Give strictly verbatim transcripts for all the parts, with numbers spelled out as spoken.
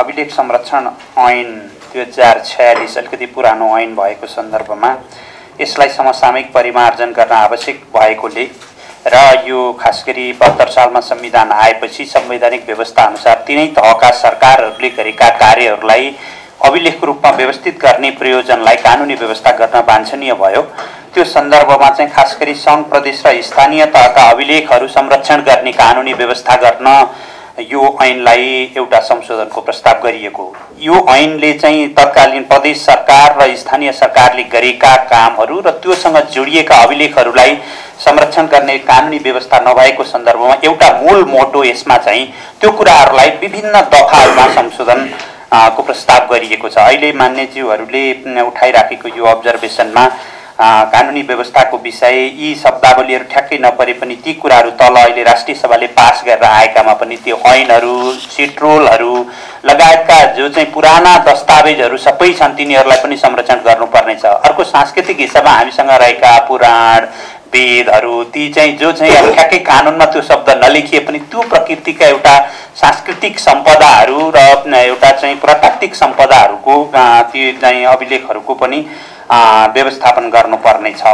अभिलेख संरक्षण ऐन दुई हजार छयालिस अलिकति पुरानो ऐन भएको सन्दर्भमा यसलाई समसामयिक परिमार्जन गर्न आवश्यक भएकोले र यो खास गरी बहत्तर सालमा संविधान आएपछि संवैधानिक व्यवस्था अनुसार तिनै तहका सरकारहरूले गरेका कार्यहरूलाई अभिलेखको रूपमा व्यवस्थित गर्ने प्रयोजनलाई कानुनी व्यवस्था गर्न वाञ्छनीय भयो। त्यो सन्दर्भमा चाहिँ खास गरी सङ्घ प्रदेश र स्थानीय तहका अभिलेखहरू संरक्षण गर्ने कानुनी व्यवस्था गर्न यो ऐनलाई एउटा संशोधनको प्रस्ताव गरिएको। यो ऐनले चाहिँ तत्कालीन प्रदेश सरकार र स्थानीय सरकारले गरेका कामहरू र त्योसँग जोडिएका अभिलेखहरूलाई संरक्षण गर्ने कानुनी व्यवस्था नभएको सन्दर्भमा एउटा मूल मोटो यसमा चाहिँ त्यो कुराहरूलाई विभिन्न दफाहरूमा संशोधन को प्रस्ताव गरिएको छ। अहिले मान्यज्यूहरूले उठाइराखेको यो अब्जर्भेसनमा कानुनी व्यवस्थाको विषय यी शब्दावलीहरू ठ्याक्कै नपरे पनि ती कुराहरू तल अहिले राष्ट्रिय सभाले पास गरेर आएकामा पनि त्यो ऐनहरू सिट्रोलहरू लगायतका जो चाहिँ पुराना दस्तावेजहरू सबै छन् तिनीहरूलाई पनि संरक्षण गर्नुपर्नेछ। अर्को सांस्कृतिक हिसाबमा हामीसँग रहेका पुराण वेदहरू ती चाहिँ जो चाहिँ अब ठ्याक्कै कानुनमा त्यो शब्द नलेखिए पनि त्यो प्रकृतिका एउटा सांस्कृतिक सम्पदाहरू र एउटा चाहिँ पुरातात्विक सम्पदाहरूको ती चाहिँ अभिलेखहरूको पनि व्यवस्थापन गर्नुपर्ने छ।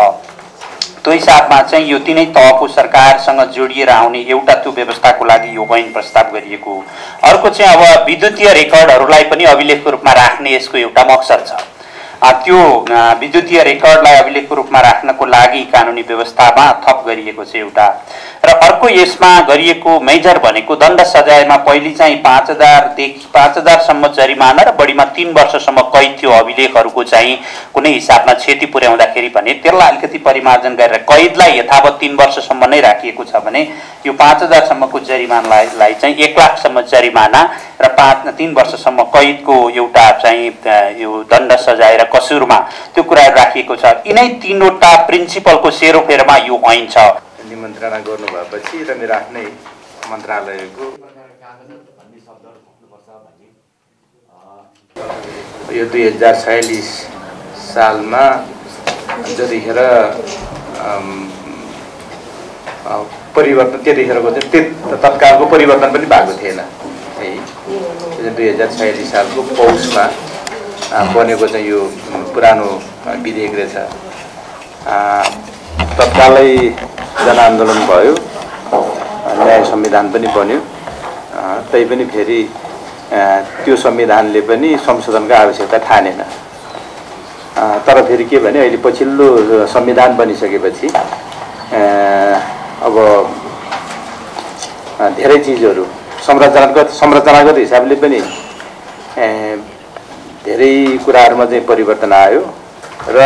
त्यो हिसाबमा चाहिँ यो तिनै तहको सरकारसँग जोडिएर आउने एउटा त्यो व्यवस्थाको लागि यो ऐन प्रस्ताव गरिएको। अर्को चाहिँ अब विद्युतीय रेकर्डहरूलाई पनि अभिलेखको रूपमा राख्ने यसको एउटा मकसद छ। त्यो विद्युतीय रेकर्डलाई अभिलेखको रूपमा राख्नको लागि कानुनी व्यवस्थामा थप गरिएको छ एउटा। र अर्को यसमा गरिएको मेजर भनेको दण्ड सजायमा पहिले चाहिँ पाँच हजारदेखि पाँच हजारसम्म जरिमाना र बढीमा तीन वर्षसम्म कैद थियो अभिलेखहरूको चाहिँ कुनै हिसाबमा क्षति पुर्याउँदाखेरि भने त्यसलाई अलिकति परिमार्जन गरेर कैदलाई यथावत तीन वर्षसम्म नै राखिएको छ भने यो पाँच हजारसम्मको जरिमानालाई चाहिँ एक लाखसम्म जरिमाना र पाँच तीन वर्षसम्म कैदको एउटा चाहिँ यो दण्ड सजाय र कसुरमा त्यो कुराहरू राखिएको छ। यिनै तीनवटा प्रिन्सिपलको सेरोफेरोमा यो ऐन छ। निमन्त्रणा गर्नुभएपछि र मेरो आफ्नै मन्त्रालयको यो दुई हजार छयालिस सालमा जतिखेर परिवर्तन त्यतिखेरको चाहिँ तत्कालको परिवर्तन पनि भएको थिएन है। दुई हजार छयालिस सालको पौषमा बनेको चाहिँ यो पुरानो विधेयक रहेछ। तत्कालै जनआन्दोलन भयो, न्याय संविधान पनि बन्यो। तैपनि फेरि त्यो संविधानले पनि संशोधनको आवश्यकता ठानेन। तर फेरि के भने अहिले पछिल्लो संविधान बनिसकेपछि अब धेरै चिजहरू संरचनागत संरचनागत हिसाबले पनि धेरै कुराहरूमा चाहिँ परिवर्तन आयो र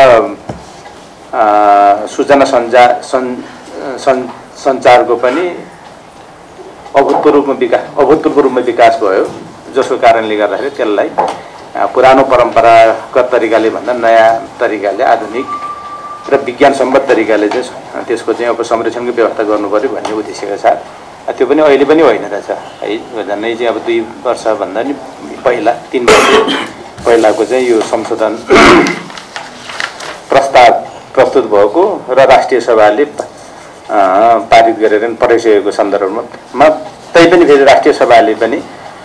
सूचना सञ्चार सञ्चारको पनि अभूतपूर्व रूपमा विकास अभूतपूर्व रूपमा विकास भयो, जसको कारणले गर्दाखेरि त्यसलाई पुरानो परम्परागत तरिकाले भन्दा नयाँ तरिकाले आधुनिक र विज्ञानसम्मत तरिकाले चाहिँ त्यसको चाहिँ अब संरक्षणको व्यवस्था गर्नु पर्यो भन्ने उद्देश्यका साथ त्यो पनि अहिले पनि होइन रहेछ है। झन्डै चाहिँ अब दुई वर्षभन्दा नि पहिला तीन वर्ष पहिलाको चाहिँ यो संशोधन प्रस्ताव प्रस्तुत भएको र राष्ट्रिय सभाले पारित गरेर पठाइसकेको सन्दर्भमा तैपनि फेरि राष्ट्रिय सभाले पनि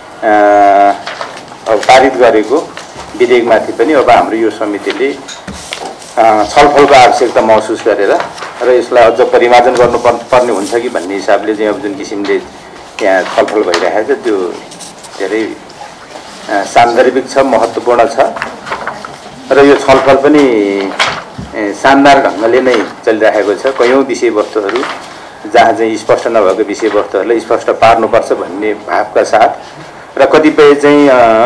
पारित गरेको विधेयकमाथि पनि अब हाम्रो यो समितिले छलफलको आवश्यकता महसुस गरेर र यसलाई अझ परिमार्जन गर्नु पर्ने हुन्छ कि भन्ने हिसाबले चाहिँ अब जुन किसिमले यहाँ छलफल भइरहेको छ त्यो धेरै सान्दर्भिक छ, महत्त्वपूर्ण छ र यो छलफल पनि शानदार ढङ्गले नै चलिरहेको छ। कयौँ विषयवस्तुहरू जहाँ चाहिँ स्पष्ट नभएको विषयवस्तुहरूलाई स्पष्ट पार्नुपर्छ भन्ने भावका साथ र कतिपय चाहिँ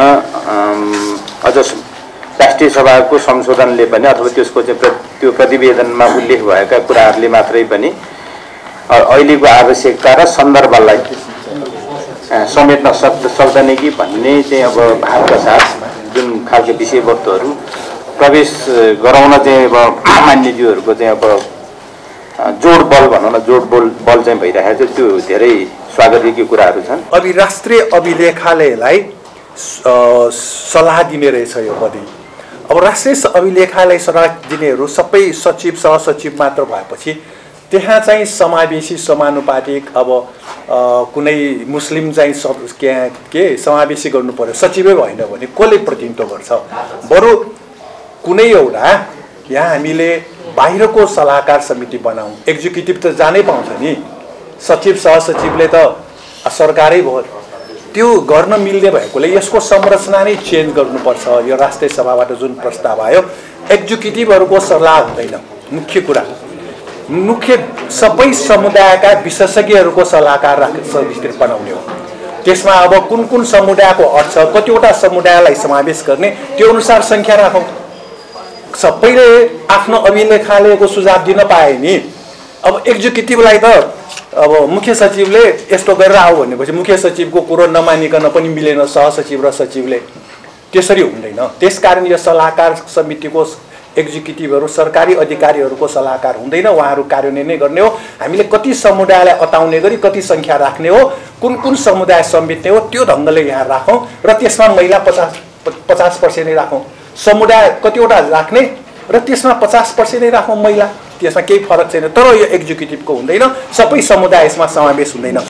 अझ राष्ट्रिय सभाको संशोधनले पनि अथवा त्यसको चाहिँ त्यो प्रतिवेदनमा उल्लेख भएका कुराहरूले मात्रै पनि अहिलेको आवश्यकता र सन्दर्भलाई समेट्न सक् सक्दैन कि भन्ने चाहिँ अब भावका साथ जुन खालको विषयवस्तुहरू प्रवेश गराउन चाहिँ अब मान्यज्यूहरूको चाहिँ अब जोड बल भनौँ न जोड बल बल चाहिँ भइरहेको छ। त्यो धेरै स्वागतयोग्य कुराहरू छन्। अब राष्ट्रिय अभिलेखालयलाई सल्लाह दिने रहेछ यो पनि। अब राष्ट्रिय अभिलेखालय सल्लाह दिनेहरू सबै सचिव सहसचिव मात्र भएपछि त्यहाँ चाहिँ समावेशी समानुपातिक अब कुनै मुस्लिम चाहिँ सब के के समावेशी गर्नु पर्यो, सचिवै भएन भने कसले प्रतिनिधित्व गर्छ? बरु कुनै एउटा यहाँ हामीले बाहिरको सल्लाहकार समिति बनाऊँ। एक्जिक्युटिभ त जानै पाउँछ नि, सचिव सहसचिवले त सरकारै भयो। त्यो गर्न मिल्ने भएकोले यसको संरचना नै चेन्ज गर्नुपर्छ। यो राष्ट्रिय सभाबाट जुन प्रस्ताव आयो, एक्जिक्युटिभहरूको सल्लाह हुँदैन। मुख्य कुरा मुख्य सबै समुदायका विशेषज्ञहरूको सल्लाहकार समिति बनाउने हो। त्यसमा अब कुन कुन समुदायको अर्थ छ, कतिवटा समुदायलाई समावेश गर्ने, त्यो अनुसार सङ्ख्या राखौँ। सबैले आफ्नो अभिलेखालयको सुझाव दिन पाए नि। अब एक्जिक्युटिभलाई त अब मुख्य सचिवले यस्तो गरेर आऊ भनेपछि मुख्य सचिवको कुरो नमानिकन पनि मिलेन सहसचिव र सचिवले, त्यसरी हुँदैन। त्यसकारण यो सल्लाहकार समितिको एक्जिक्युटिभहरू सरकारी अधिकारीहरूको सल्लाहकार हुँदैन, उहाँहरू कार्यान्वयन नै गर्ने हो। हामीले कति समुदायलाई अटाउने गरी कति सङ्ख्या राख्ने हो, कुन कुन समुदाय समेट्ने हो, त्यो ढङ्गले यहाँ राखौँ र त्यसमा महिला पचास पचास पर्सेन्ट नै राखौँ। समुदाय कतिवटा राख्ने र त्यसमा पचास पर्सेन्ट नै राखौँ महिला, त्यसमा केही फरक छैन। तर यो एक्जिक्युटिभको हुँदैन, सबै समुदाय यसमा समावेश हुँदैन।